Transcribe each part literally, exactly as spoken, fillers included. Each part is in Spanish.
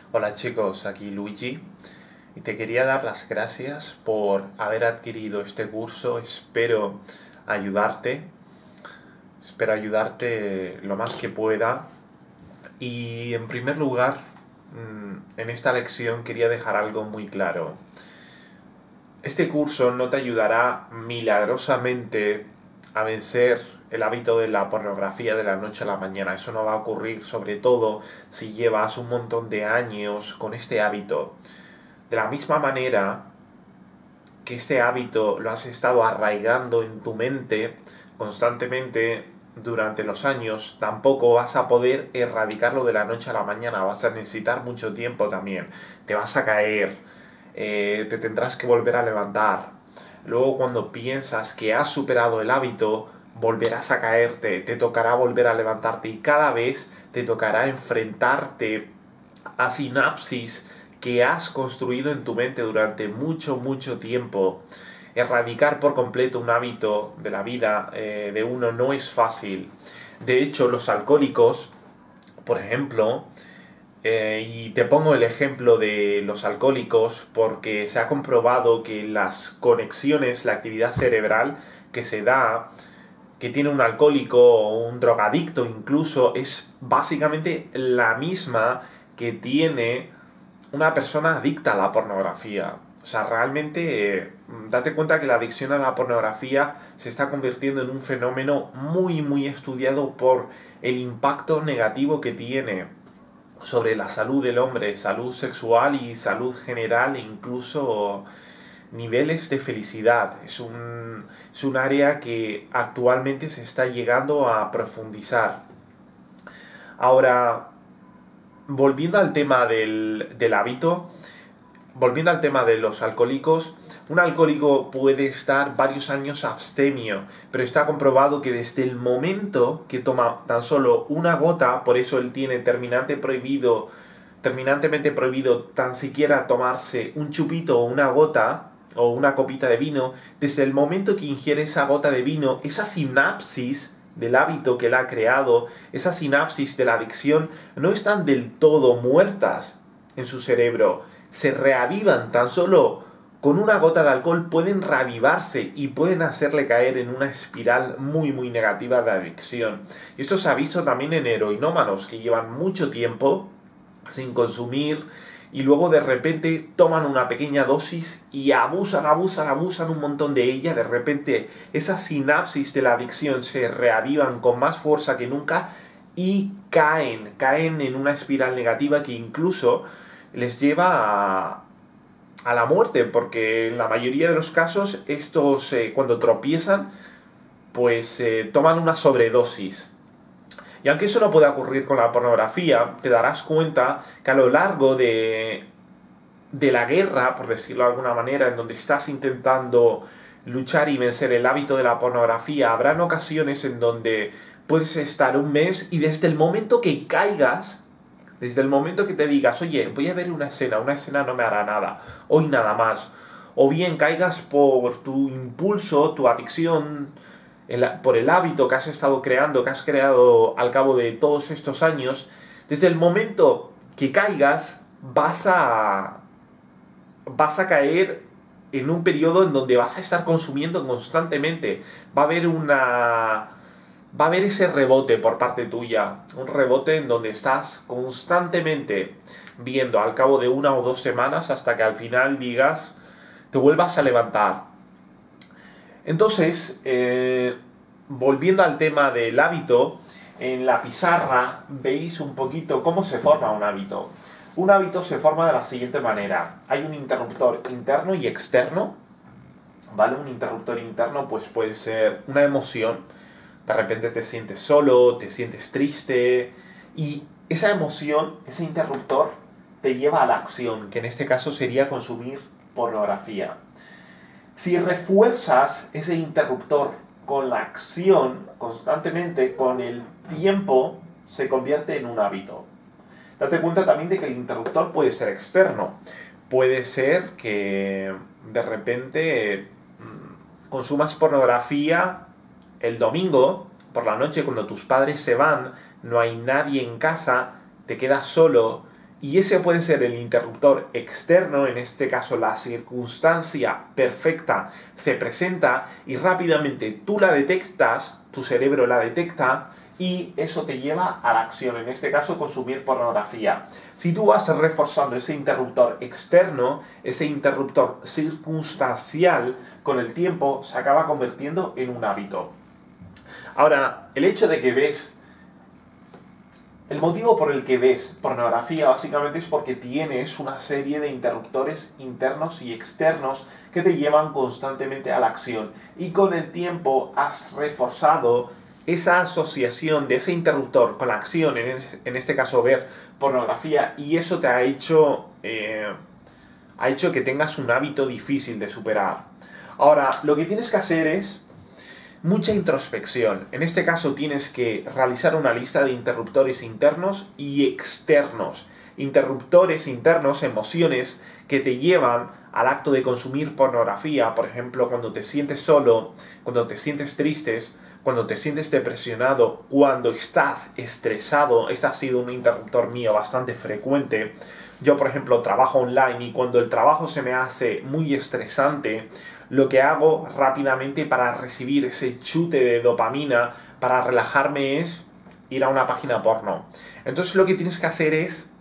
Hola chicos, aquí Luigi y te quería dar las gracias por haber adquirido este curso. Espero ayudarte, espero ayudarte lo más que pueda. Y en primer lugar, mm, en esta lección quería dejar algo muy claro. Este curso no te ayudará milagrosamente a vencer el hábito de la pornografía de la noche a la mañana. Eso no va a ocurrir, sobre todo si llevas un montón de años con este hábito. De la misma manera que este hábito lo has estado arraigando en tu mente constantemente durante los años, tampoco vas a poder erradicarlo de la noche a la mañana. Vas a necesitar mucho tiempo también. Te vas a caer, eh, te tendrás que volver a levantar. Luego, cuando piensas que has superado el hábito, volverás a caerte, te tocará volver a levantarte y cada vez te tocará enfrentarte a sinapsis que has construido en tu mente durante mucho, mucho tiempo. Erradicar por completo un hábito de la vida eh, de uno no es fácil. De hecho, los alcohólicos, por ejemplo, eh, y te pongo el ejemplo de los alcohólicos porque se ha comprobado que las conexiones, la actividad cerebral que se da, que tiene un alcohólico o un drogadicto incluso, es básicamente la misma que tiene una persona adicta a la pornografía. O sea, realmente eh, date cuenta que la adicción a la pornografía se está convirtiendo en un fenómeno muy muy estudiado por el impacto negativo que tiene sobre la salud del hombre, salud sexual y salud general e incluso niveles de felicidad. Es un, es un área que actualmente se está llegando a profundizar. Ahora, volviendo al tema del, del hábito, volviendo al tema de los alcohólicos, un alcohólico puede estar varios años abstemio, pero está comprobado que desde el momento que toma tan solo una gota, por eso él tiene terminante prohibido, terminantemente prohibido tan siquiera tomarse un chupito o una gota o una copita de vino, desde el momento que ingiere esa gota de vino, esa sinapsis del hábito que él ha creado, esa sinapsis de la adicción, no están del todo muertas en su cerebro. Se reavivan tan solo con una gota de alcohol, pueden reavivarse y pueden hacerle caer en una espiral muy muy negativa de adicción. Y esto se ha visto también en heroinómanos que llevan mucho tiempo sin consumir y luego de repente toman una pequeña dosis y abusan, abusan, abusan un montón de ella. De repente esas sinapsis de la adicción se reavivan con más fuerza que nunca y caen, caen en una espiral negativa que incluso les lleva a, a la muerte, porque en la mayoría de los casos estos eh, cuando tropiezan pues eh, toman una sobredosis. Y aunque eso no puede ocurrir con la pornografía, te darás cuenta que a lo largo de, de la guerra, por decirlo de alguna manera, en donde estás intentando luchar y vencer el hábito de la pornografía, habrán ocasiones en donde puedes estar un mes y desde el momento que caigas, desde el momento que te digas, oye, voy a ver una escena, una escena no me hará nada, hoy nada más, o bien caigas por tu impulso, tu adicción, el, por el hábito que has estado creando, que has creado al cabo de todos estos años, desde el momento que caigas vas a, vas a caer en un periodo en donde vas a estar consumiendo constantemente. Va a haber una... Va a haber ese rebote por parte tuya, un rebote en donde estás constantemente viendo al cabo de una o dos semanas hasta que al final digas, te vuelvas a levantar. Entonces, eh, volviendo al tema del hábito, en la pizarra veis un poquito cómo se forma un hábito. Un hábito se forma de la siguiente manera. Hay un interruptor interno y externo, ¿vale? Un interruptor interno pues puede ser una emoción. De repente te sientes solo, te sientes triste y esa emoción, ese interruptor, te lleva a la acción, que en este caso sería consumir pornografía. Si refuerzas ese interruptor con la acción constantemente, con el tiempo, se convierte en un hábito. Date cuenta también de que el interruptor puede ser externo. Puede ser que de repente consumas pornografía el domingo por la noche cuando tus padres se van, no hay nadie en casa, te quedas solo Y ese puede ser el interruptor externo, en este caso la circunstancia perfecta se presenta y rápidamente tú la detectas, tu cerebro la detecta y eso te lleva a la acción, en este caso consumir pornografía. Si tú vas reforzando ese interruptor externo, ese interruptor circunstancial, con el tiempo se acaba convirtiendo en un hábito. Ahora, el hecho de que ves El motivo por el que ves pornografía básicamente es porque tienes una serie de interruptores internos y externos que te llevan constantemente a la acción. Y con el tiempo has reforzado esa asociación de ese interruptor con la acción, en este caso ver pornografía, y eso te ha hecho, eh, ha hecho que tengas un hábito difícil de superar. Ahora, lo que tienes que hacer es mucha introspección. En este caso tienes que realizar una lista de interruptores internos y externos. Interruptores internos, emociones que te llevan al acto de consumir pornografía. Por ejemplo, cuando te sientes solo, cuando te sientes triste, cuando te sientes depresionado, cuando estás estresado. Este ha sido un interruptor mío bastante frecuente. Yo, por ejemplo, trabajo online y cuando el trabajo se me hace muy estresante, lo que hago rápidamente para recibir ese chute de dopamina, para relajarme, es ir a una página porno. Entonces lo que tienes que hacer es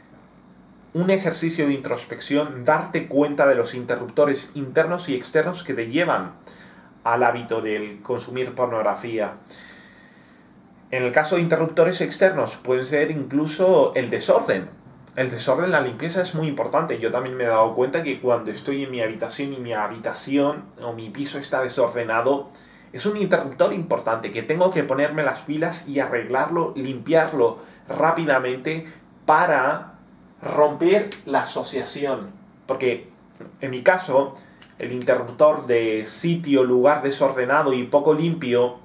un ejercicio de introspección, darte cuenta de los interruptores internos y externos que te llevan al hábito del consumir pornografía. En el caso de interruptores externos, pueden ser incluso el desorden. El desorden, la limpieza es muy importante. Yo también me he dado cuenta que cuando estoy en mi habitación y mi habitación o mi piso está desordenado, es un interruptor importante que tengo que ponerme las pilas y arreglarlo, limpiarlo rápidamente para romper la asociación. Porque en mi caso, el interruptor de sitio, lugar desordenado y poco limpio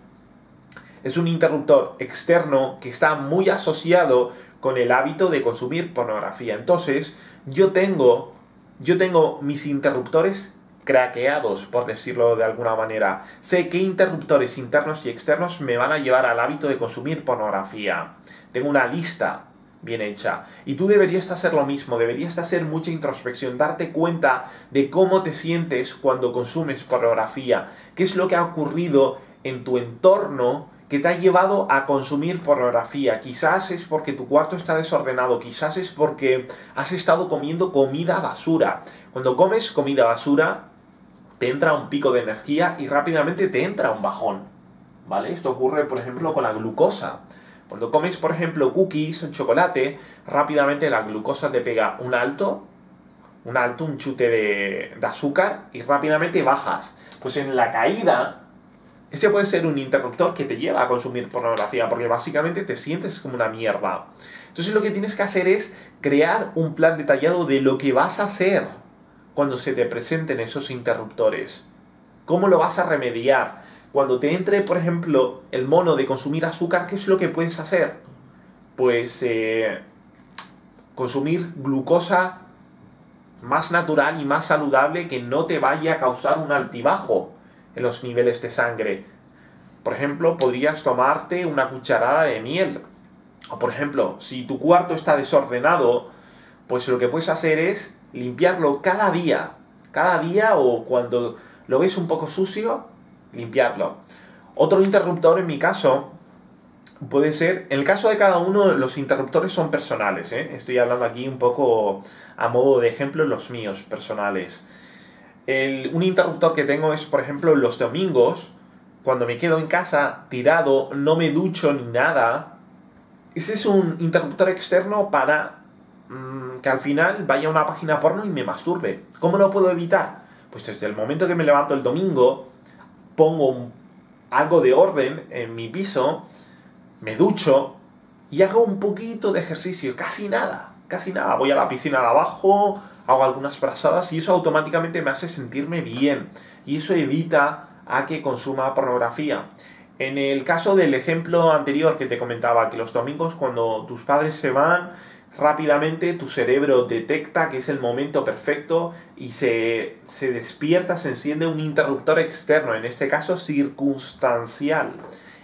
es un interruptor externo que está muy asociado con el hábito de consumir pornografía. Entonces, yo tengo, yo tengo mis interruptores craqueados, por decirlo de alguna manera. Sé qué interruptores internos y externos me van a llevar al hábito de consumir pornografía. Tengo una lista bien hecha. Y tú deberías hacer lo mismo, deberías hacer mucha introspección, darte cuenta de cómo te sientes cuando consumes pornografía, qué es lo que ha ocurrido en tu entorno que te ha llevado a consumir pornografía. Quizás es porque tu cuarto está desordenado, quizás es porque has estado comiendo comida basura. Cuando comes comida basura, te entra un pico de energía y rápidamente te entra un bajón, ¿vale? Esto ocurre, por ejemplo, con la glucosa. Cuando comes, por ejemplo, cookies o chocolate, rápidamente la glucosa te pega un alto, un alto, un chute de, de azúcar y rápidamente bajas. Pues en la caída, ese puede ser un interruptor que te lleva a consumir pornografía, porque básicamente te sientes como una mierda. Entonces lo que tienes que hacer es crear un plan detallado de lo que vas a hacer cuando se te presenten esos interruptores. ¿Cómo lo vas a remediar? Cuando te entre, por ejemplo, el mono de consumir azúcar, ¿qué es lo que puedes hacer? Pues eh, consumir glucosa más natural y más saludable que no te vaya a causar un altibajo en los niveles de sangre. Por ejemplo, podrías tomarte una cucharada de miel. O por ejemplo, si tu cuarto está desordenado, pues lo que puedes hacer es limpiarlo cada día. Cada día, o cuando lo ves un poco sucio, limpiarlo. Otro interruptor, en mi caso, puede ser... En el caso de cada uno, los interruptores son personales, ¿eh? Estoy hablando aquí un poco a modo de ejemplo, los míos personales. El, un interruptor que tengo es, por ejemplo, los domingos, cuando me quedo en casa tirado, no me ducho ni nada. Ese es un interruptor externo para mmm, que al final vaya a una página porno y me masturbe. ¿Cómo lo puedo evitar? Pues desde el momento que me levanto el domingo, pongo un, algo de orden en mi piso, me ducho y hago un poquito de ejercicio, casi nada, casi nada. Voy a la piscina de abajo, hago algunas brazadas y eso automáticamente me hace sentirme bien. Y eso evita a que consuma pornografía. En el caso del ejemplo anterior que te comentaba, que los domingos cuando tus padres se van, rápidamente tu cerebro detecta que es el momento perfecto y se, se despierta, se enciende un interruptor externo, en este caso circunstancial.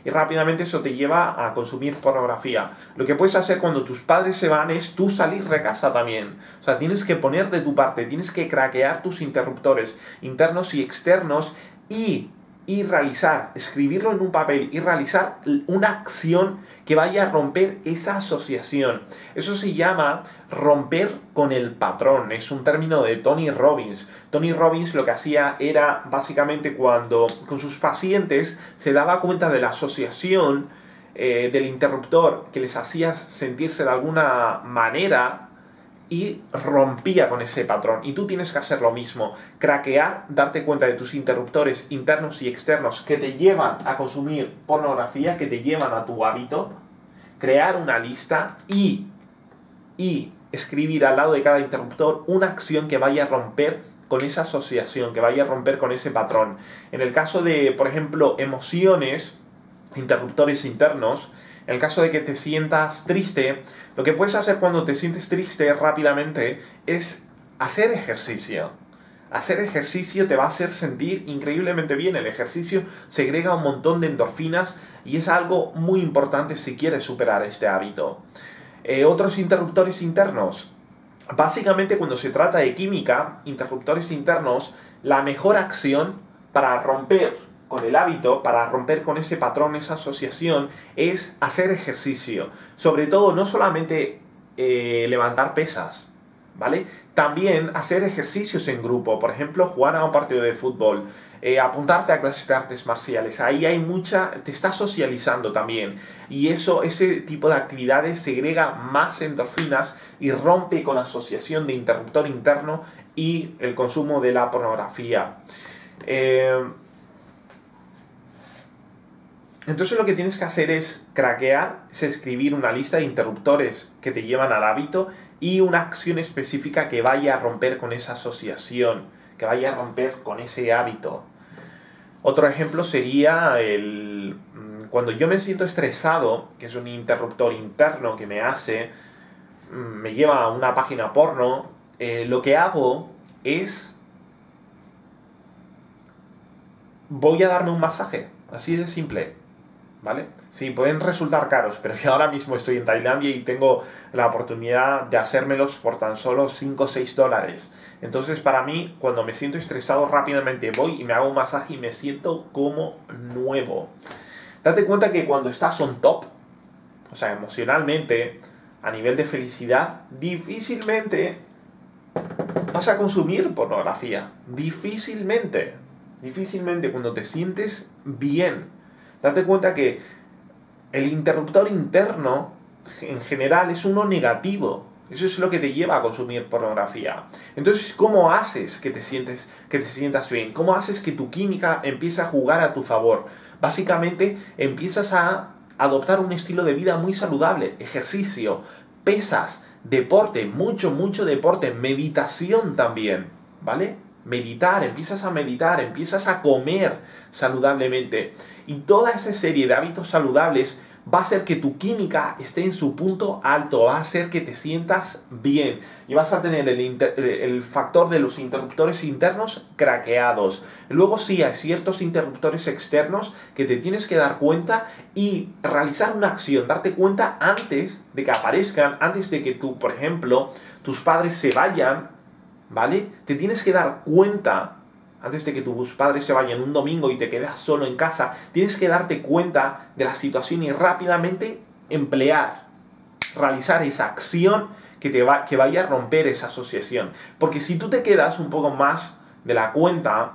y rápidamente eso te lleva a consumir pornografía. Lo que puedes hacer cuando tus padres se van es tú salir de casa también. O sea, tienes que poner de tu parte, tienes que craquear tus interruptores internos y externos y y realizar, escribirlo en un papel y realizar una acción que vaya a romper esa asociación. Eso se llama romper con el patrón. Es un término de Tony Robbins. Tony Robbins lo que hacía era básicamente cuando con sus pacientes se daba cuenta de la asociación eh, del interruptor que les hacía sentirse de alguna manera y rompía con ese patrón. Y tú tienes que hacer lo mismo, craquear, darte cuenta de tus interruptores internos y externos que te llevan a consumir pornografía, que te llevan a tu hábito, crear una lista y, y escribir al lado de cada interruptor una acción que vaya a romper con esa asociación, que vaya a romper con ese patrón. En el caso de, por ejemplo, emociones, interruptores internos, en el caso de que te sientas triste, lo que puedes hacer cuando te sientes triste rápidamente es hacer ejercicio. Hacer ejercicio te va a hacer sentir increíblemente bien. El ejercicio segrega un montón de endorfinas y es algo muy importante si quieres superar este hábito. Eh, otros interruptores internos. Básicamente cuando se trata de química, interruptores internos, la mejor acción para romper con el hábito, para romper con ese patrón, esa asociación, es hacer ejercicio. Sobre todo, no solamente eh, levantar pesas, ¿vale? También hacer ejercicios en grupo. Por ejemplo, jugar a un partido de fútbol, eh, apuntarte a clases de artes marciales. Ahí hay mucha... te estás socializando también. Y eso, ese tipo de actividades segrega más endorfinas y rompe con la asociación de interruptor interno y el consumo de la pornografía. Eh... Entonces lo que tienes que hacer es craquear, es escribir una lista de interruptores que te llevan al hábito y una acción específica que vaya a romper con esa asociación, que vaya a romper con ese hábito. Otro ejemplo sería el cuando yo me siento estresado, que es un interruptor interno que me hace, me lleva a una página porno, eh, lo que hago es voy a darme un masaje, así de simple. ¿Vale? Sí, pueden resultar caros, pero yo ahora mismo estoy en Tailandia y tengo la oportunidad de hacérmelos por tan solo cinco o seis dólares. Entonces, para mí, cuando me siento estresado, rápidamente voy y me hago un masaje y me siento como nuevo. Date cuenta que cuando estás on top, o sea, emocionalmente, a nivel de felicidad, difícilmente vas a consumir pornografía. Difícilmente. Difícilmente cuando te sientes bien. Date cuenta que el interruptor interno, en general, es uno negativo. Eso es lo que te lleva a consumir pornografía. Entonces, ¿cómo haces que te, sientes, que te sientas bien? ¿Cómo haces que tu química empiece a jugar a tu favor? Básicamente, empiezas a adoptar un estilo de vida muy saludable. Ejercicio, pesas, deporte, mucho, mucho deporte, meditación también, ¿vale? Meditar, empiezas a meditar, empiezas a comer saludablemente. Y toda esa serie de hábitos saludables va a hacer que tu química esté en su punto alto, va a hacer que te sientas bien. Y vas a tener el, inter, el factor de los interruptores internos craqueados. Luego sí, hay ciertos interruptores externos que te tienes que dar cuenta y realizar una acción, darte cuenta antes de que aparezcan, antes de que tú, por ejemplo, tus padres se vayan, ¿vale? Te tienes que dar cuenta, antes de que tus padres se vayan un domingo y te quedas solo en casa, tienes que darte cuenta de la situación y rápidamente emplear, realizar esa acción que, te va, que vaya a romper esa asociación. Porque si tú te quedas un poco más de la cuenta,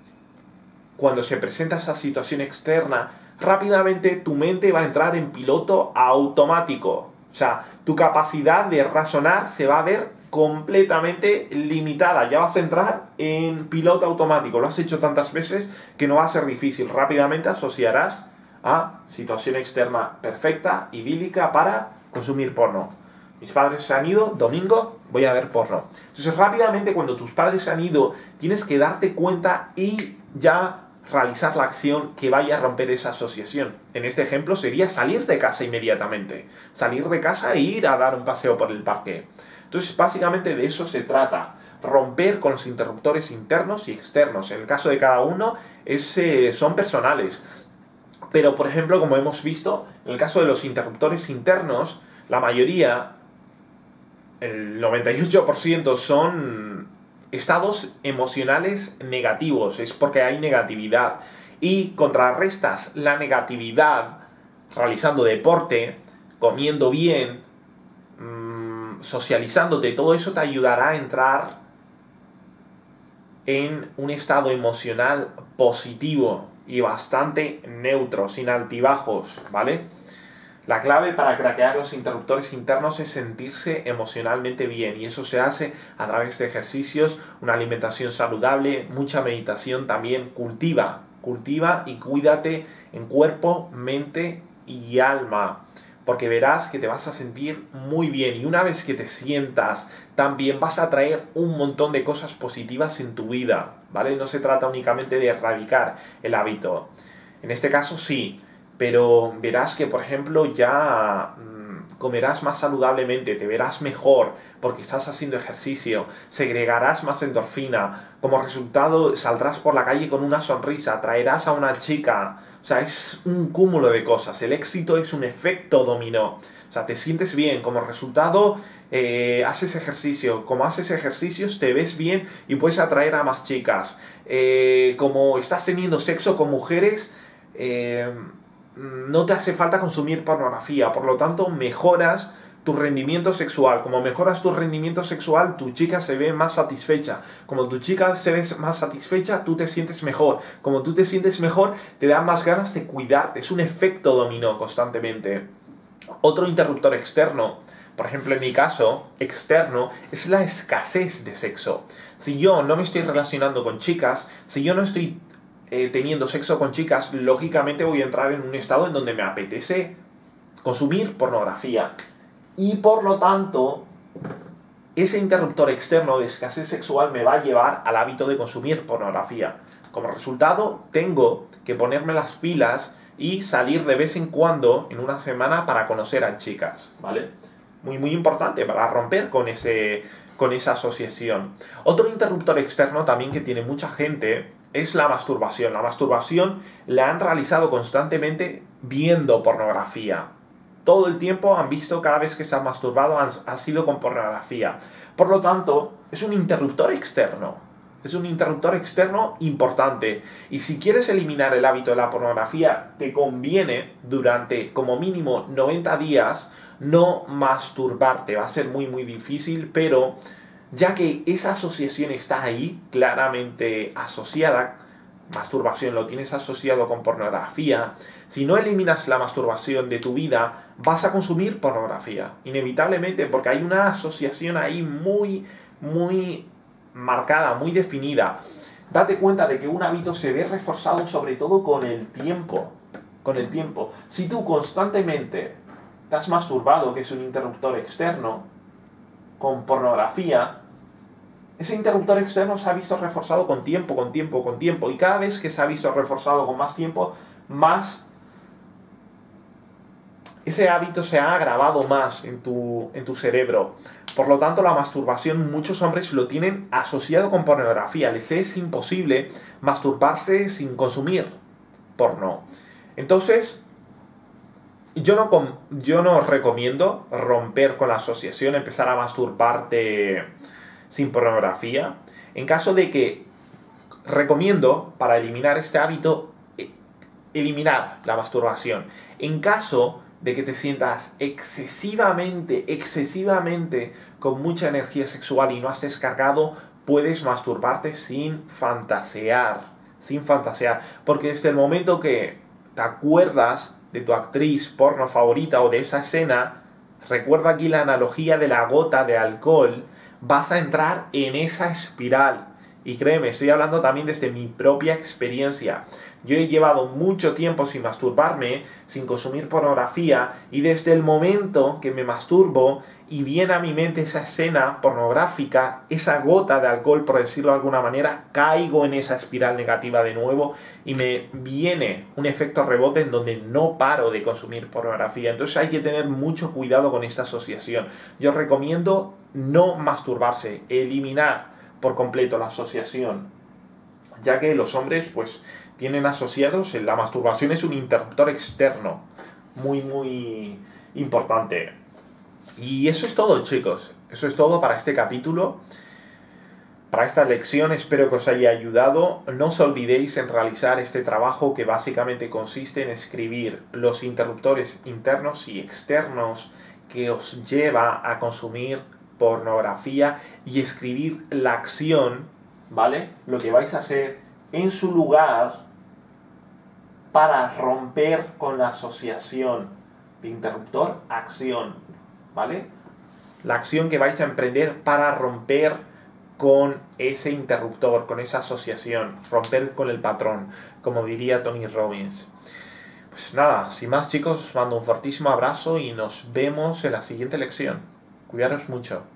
cuando se presenta esa situación externa, rápidamente tu mente va a entrar en piloto automático. O sea, tu capacidad de razonar se va a ver completamente limitada. Ya vas a entrar en piloto automático. Lo has hecho tantas veces que no va a ser difícil. Rápidamente asociarás a situación externa perfecta, idílica para consumir porno. Mis padres se han ido, domingo, voy a ver porno. Entonces rápidamente cuando tus padres se han ido, tienes que darte cuenta y ya realizar la acción que vaya a romper esa asociación. En este ejemplo sería salir de casa inmediatamente. Salir de casa e ir a dar un paseo por el parque. Entonces, básicamente de eso se trata. Romper con los interruptores internos y externos. En el caso de cada uno, es, eh, son personales. Pero, por ejemplo, como hemos visto, en el caso de los interruptores internos, la mayoría, el noventa y ocho por ciento, son estados emocionales negativos. Es porque hay negatividad. Y contrarrestas la negatividad realizando deporte, comiendo bien, mmm, socializándote. Todo eso te ayudará a entrar en un estado emocional positivo y bastante neutro, sin altibajos, ¿vale? La clave para craquear los interruptores internos es sentirse emocionalmente bien, y eso se hace a través de ejercicios, una alimentación saludable, mucha meditación también. Cultiva, cultiva y cuídate en cuerpo, mente y alma, porque verás que te vas a sentir muy bien, y una vez que te sientas tan bien vas a traer un montón de cosas positivas en tu vida, ¿vale? No se trata únicamente de erradicar el hábito. En este caso sí, pero verás que, por ejemplo, ya mmm, comerás más saludablemente, te verás mejor porque estás haciendo ejercicio, segregarás más endorfina, como resultado saldrás por la calle con una sonrisa, atraerás a una chica. O sea, es un cúmulo de cosas. El éxito es un efecto dominó. O sea, te sientes bien, como resultado eh, haces ejercicio. Como haces ejercicios te ves bien y puedes atraer a más chicas. Eh, como estás teniendo sexo con mujeres, eh, no te hace falta consumir pornografía. Por lo tanto, mejoras tu rendimiento sexual. Como mejoras tu rendimiento sexual, tu chica se ve más satisfecha. Como tu chica se ve más satisfecha, tú te sientes mejor. Como tú te sientes mejor, te dan más ganas de cuidarte. Es un efecto dominó constantemente. Otro interruptor externo, por ejemplo en mi caso, externo, es la escasez de sexo. Si yo no me estoy relacionando con chicas, si yo no estoy eh, teniendo sexo con chicas, lógicamente voy a entrar en un estado en donde me apetece consumir pornografía. Y por lo tanto, ese interruptor externo de escasez sexual me va a llevar al hábito de consumir pornografía. Como resultado, tengo que ponerme las pilas y salir de vez en cuando, en una semana, para conocer a chicas, ¿vale? Muy, muy importante para romper con, ese, con esa asociación. Otro interruptor externo también que tiene mucha gente es la masturbación. La masturbación la han realizado constantemente viendo pornografía. Todo el tiempo han visto, cada vez que se han masturbado, han, ha sido con pornografía. Por lo tanto, es un interruptor externo. Es un interruptor externo importante. Y si quieres eliminar el hábito de la pornografía, te conviene durante como mínimo noventa días no masturbarte. Va a ser muy muy difícil, pero ya que esa asociación está ahí, claramente asociada, masturbación lo tienes asociado con pornografía, si no eliminas la masturbación de tu vida, vas a consumir pornografía, inevitablemente, porque hay una asociación ahí muy, muy marcada, muy definida. Date cuenta de que un hábito se ve reforzado sobre todo con el tiempo. Con el tiempo. Si tú constantemente te has masturbado, que es un interruptor externo, con pornografía, ese interruptor externo se ha visto reforzado con tiempo, con tiempo, con tiempo. Y cada vez que se ha visto reforzado con más tiempo, más ese hábito se ha agravado más en tu, en tu cerebro. Por lo tanto, la masturbación, muchos hombres lo tienen asociado con pornografía. Les es imposible masturbarse sin consumir porno. Entonces, yo no, yo no recomiendo romper con la asociación, empezar a masturbarte sin pornografía. En caso de que, recomiendo, para eliminar este hábito, eliminar la masturbación. En caso de que te sientas excesivamente, excesivamente con mucha energía sexual y no has descargado, puedes masturbarte sin fantasear, sin fantasear, porque desde el momento que te acuerdas de tu actriz porno favorita o de esa escena, recuerda aquí la analogía de la gota de alcohol, vas a entrar en esa espiral. Y créeme, estoy hablando también desde mi propia experiencia. Yo he llevado mucho tiempo sin masturbarme, sin consumir pornografía, y desde el momento que me masturbo y viene a mi mente esa escena pornográfica, esa gota de alcohol, por decirlo de alguna manera, caigo en esa espiral negativa de nuevo y me viene un efecto rebote en donde no paro de consumir pornografía. Entonces hay que tener mucho cuidado con esta asociación. Yo recomiendo no masturbarse, eliminar por completo la asociación, ya que los hombres pues tienen asociados, la masturbación es un interruptor externo, muy, muy importante. Y eso es todo, chicos. Eso es todo para este capítulo. Para esta lección espero que os haya ayudado. No os olvidéis en realizar este trabajo que básicamente consiste en escribir los interruptores internos y externos que os lleva a consumir pornografía y escribir la acción, ¿vale? Lo que vais a hacer en su lugar para romper con la asociación de interruptor-acción, ¿vale? La acción que vais a emprender para romper con ese interruptor, con esa asociación, romper con el patrón, como diría Tony Robbins. Pues nada, sin más, chicos, os mando un fortísimo abrazo y nos vemos en la siguiente lección. Cuidaros mucho.